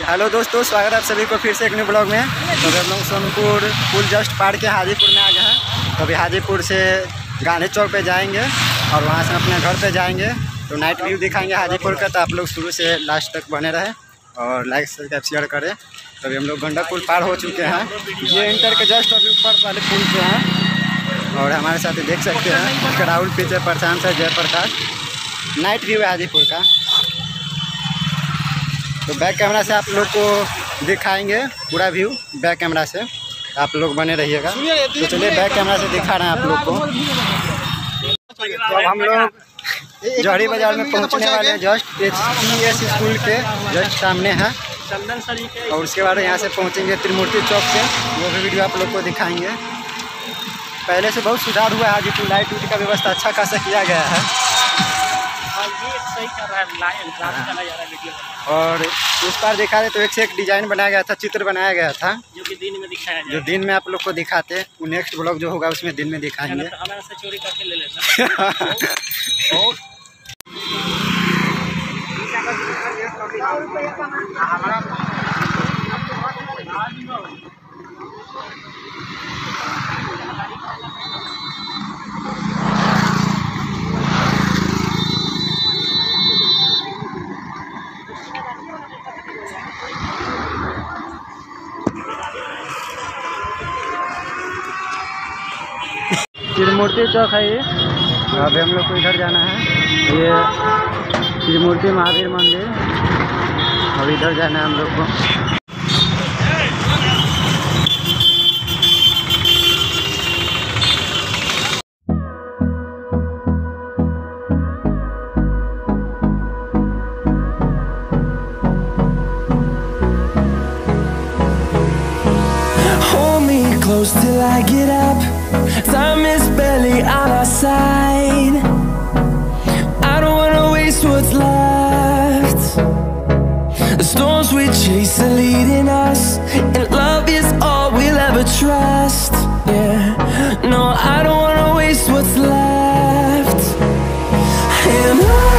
Hello दोस्तों, स्वागत है आप सभी को फिर से एक न्यू ब्लॉग में। तो हम लोग सोनपुर पुल जस्ट पार के हाजीपुर में आ गए हैं। तो अभी हाजीपुर से गांधी चौक पे जाएंगे और वहां से अपने घर पे जाएंगे। तो नाइट व्यू दिखाएंगे हाजीपुर का। तो आप लोग शुरू से लास्ट तक बने रहे और लाइक सब्सक्राइब शेयर करें। तो अभी हम लोग गंडक पुल पार हो चुके हैं। ये इंटर के जस्ट अभी ऊपर वाले पुल पे हैं और हमारे साथ देख सकते हैं राहुल पीछे प्रशांत है, जयप्रकाश। नाइट व्यू है हाजीपुर का। तो बैक कैमरा से आप लोग को दिखाएंगे पूरा व्यू बैक कैमरा से। आप लोग बने रहिएगा। तो चलिए बैक कैमरा से दिखा रहे हैं आप लोग को। तो अब हम लोग जौहरी बाजार में पहुंचने वाले हैं। जस्ट HES स्कूल के जस्ट सामने है और उसके बाद यहाँ से पहुंचेंगे त्रिमूर्ति चौक पे। वो भी वीडियो आप लोग को दिखाएंगे। पहले से बहुत सुधार हुआ है हाजीपुर। लाइट उट का व्यवस्था अच्छा खासा किया गया है और उस पार देखा जाए तो एक से एक डिजाइन बनाया गया था, चित्र बनाया गया था जो कि दिन में दिखाया जाए। जो दिन में आप लोग को दिखाते हैं। वो नेक्स्ट ब्लॉग जो होगा उसमें दिन में दिखाएंगे। चोरी करके ले लेना। त्रिमूर्ति चौक है ये। अभी हम लोग को इधर जाना है। ये त्रिमूर्ति महावीर मंदिर। अब इधर जाना है हम लोग को। Hold me close till I get up. Time is barely on our side. I don't wanna waste what's left. The storms we chase are leading us, and love is all we'll ever trust. Yeah, no, I don't wanna waste what's left. And